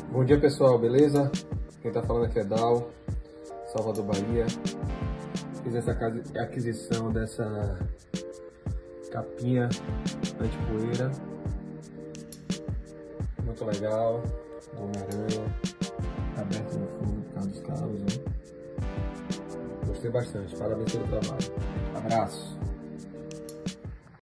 Bom dia pessoal, beleza? Quem tá falando aqui é Dal, Salvador, Bahia. Fiz essa aquisição dessa capinha anti-poeira, muito legal, do Homem-Aranha, aberto no fundo por causa dos cabos, né? Gostei bastante, parabéns pelo trabalho. Abraço!